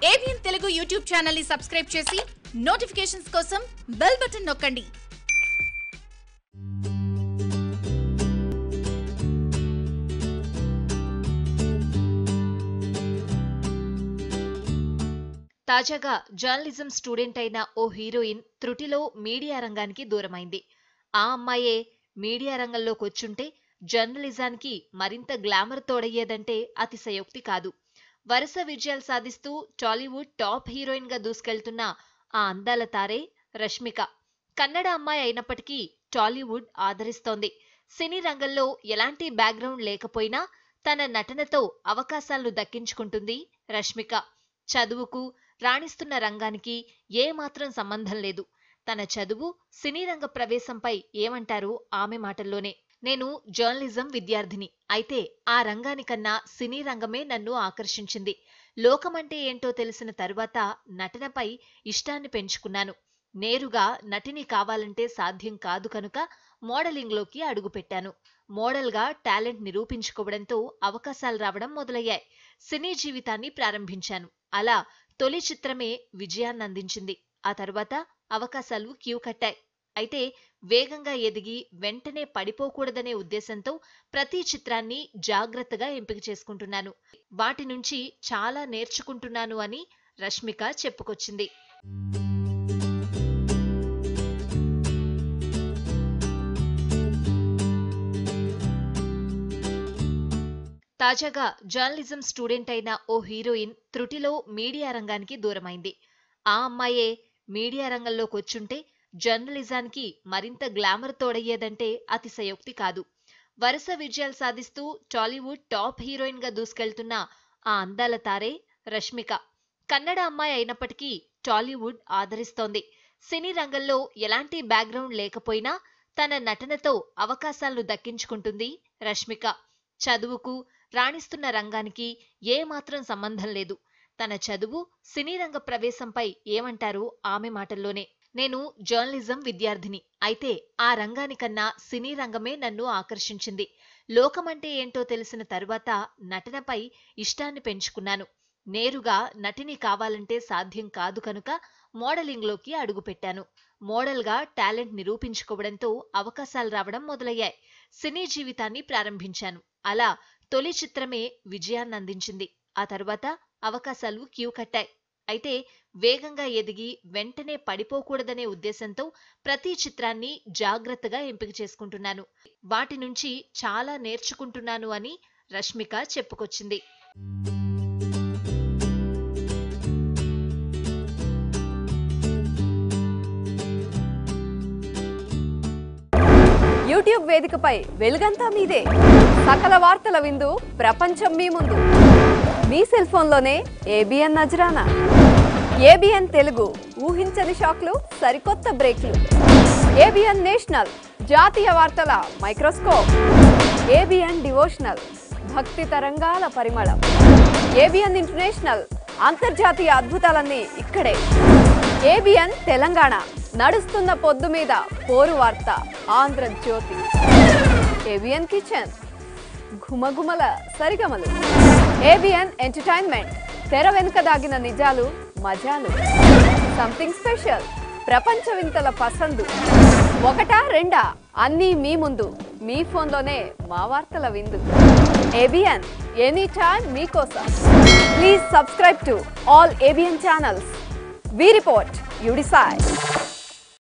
ABN Telugu YouTube channel ని subscribe చేసి notifications కోసం బెల్ బటన్ నొక్కండి. తాజాగా జర్నలిజం స్టూడెంట్ అయిన ఓ హీరోయిన్ త్రుటిలో మీడియా రంగానికి దూరమైంది. ఆ అమ్మాయే మీడియా రంగంలోకి వచ్చుంటే జర్నలిజానికి మరింత గ్లామర్ తోడయ్యేదంటే అతిశయోక్తి కాదు. వరుస విజయాలు సాధిస్తూ టాలీవుడ్ టాప్ హీరోయిన్ గా దూసుకెళ్తున్న ఆ అందాల తారే రష్మిక. కన్నడ అమ్మాయి అయినప్పటికీ టాలీవుడ్ ఆదరిస్తోంది. సినీ రంగంలో ఎలాంటి బ్యాక్గ్రౌండ్ లేకపోయినా తన నటనతో అవకాశాలను దక్కించుకుంటుంది రష్మిక. చదువుకు, రాణిస్తున్న రంగానికి ఏమాత్రం సంబంధం లేదు. తన చదువు, సినీ రంగ ప్రవేశంపై ఏమంటారు ఆమె మాటల్లోనే. నేను జర్నలిజం విద్యార్థిని. అయితే ఆ రంగానికన్నా సినీ రంగమే నన్ను ఆకర్షించింది. లోకమంటే ఏంటో తెలిసిన తరువాత నటనపై ఇష్టాన్ని పెంచుకున్నాను. నేరుగా నటిని కావాలంటే సాధ్యం కాదు కనుక మోడలింగ్లోకి అడుగుపెట్టాను. మోడల్గా టాలెంట్ నిరూపించుకోవడంతో అవకాశాలు రావడం మొదలయ్యాయి. సినీ జీవితాన్ని ప్రారంభించాను. అలా తొలి చిత్రమే విజయాన్ని అందించింది. ఆ తర్వాత అవకాశాలు క్యూ కట్టాయి. అయితే వేగంగా ఎదిగి వెంటనే పడిపోకూడదనే ఉద్దేశంతో ప్రతి చిత్రాన్ని జాగ్రత్తగా ఎంపిక చేసుకుంటున్నాను. వాటి నుంచి చాలా నేర్చుకుంటున్నాను అని రష్మిక చెప్పుకొచ్చింది. తాజాగా జర్నలిజం స్టూడెంట్ అయిన ఓ హీరోయిన్ త్రుటిలో మీడియా రంగానికి దూరమైంది. ఆ అమ్మాయే మీడియా రంగంలోకి వచ్చుంటే జర్నలిజానికి మరింత గ్లామర్ తోడయ్యేదంటే అతిశయోక్తి కాదు. వరుస విజయాలు సాధిస్తూ టాలీవుడ్ టాప్ హీరోయిన్ గా దూసుకెళ్తున్న ఆ అందాల తారే రష్మిక. కన్నడ అమ్మాయి అయినప్పటికీ టాలీవుడ్ ఆదరిస్తోంది. సినీ రంగంలో ఎలాంటి బ్యాక్గ్రౌండ్ లేకపోయినా తన నటనతో అవకాశాలను దక్కించుకుంటుంది రష్మిక. చదువుకు, రాణిస్తున్న రంగానికి ఏమాత్రం సంబంధం లేదు. తన చదువు, సినీ రంగ ప్రవేశంపై ఏమంటారు ఆమె మాటల్లోనే. నేను జర్నలిజం విద్యార్థిని. అయితే ఆ రంగానికన్నా సినీ రంగమే నన్ను ఆకర్షించింది. లోకమంటే ఏంటో తెలిసిన తరువాత నటనపై ఇష్టాన్ని పెంచుకున్నాను. నేరుగా నటిని కావాలంటే సాధ్యం కాదు కనుక మోడలింగ్లోకి అడుగుపెట్టాను. మోడల్గా టాలెంట్ నిరూపించుకోవడంతో అవకాశాలు రావడం మొదలయ్యాయి. సినీ జీవితాన్ని ప్రారంభించాను. అలా తొలి చిత్రమే విజయాన్ని అందించింది. ఆ తర్వాత అవకాశాలు క్యూ కట్టాయి. అయితే వేగంగా ఎదిగి వెంటనే పడిపోకూడదనే ఉద్దేశంతో ప్రతి చిత్రాన్ని జాగ్రత్తగా ఎంపిక చేసుకుంటున్నాను. వాటి నుంచి చాలా నేర్చుకుంటున్నాను అని రష్మిక చెప్పుకొచ్చింది. యూట్యూబ్ వేదికపై వెలుగంతా మీదే. సకల వార్తల విందు ప్రపంచం మీ ముందు. మీ సెల్ ఫోన్లోనే ఏబిఎన్ నజరానా. ఏబిఎన్ తెలుగు, ఊహించని షాక్లు, సరికొత్త బ్రేక్లు. ఏబిఎన్ నేషనల్, జాతీయ వార్తల మైక్రోస్కోప్. ఏబిఎన్ డివోషనల్, భక్తి తరంగాల పరిమళం. ఏబిఎన్ ఇంటర్నేషనల్, అంతర్జాతీయ అద్భుతాలన్నీ ఇక్కడే. ఏబిఎన్ తెలంగాణ, నడుస్తున్న పొద్దు మీద పోరు వార్త, ఆంధ్రజ్యోతి. ఏబిఎన్ కిచెన్, ఘుమఘుమల సరిగమలు. ఏబిఎన్ ఎంటర్టైన్మెంట్, తెర వెనుక దాగిన నిజాలు, మజాలు. సంథింగ్ స్పెషల్, ప్రపంచ వింతల పసందు. ఒకటా రెండా, అన్నీ మీ ముందు. మీ ఫోన్లోనే మా వార్తల విందు. ఏబిఎన్, ఎనీ టైమ్ మీకోసం. Please subscribe to all ABN channels. We report, you decide.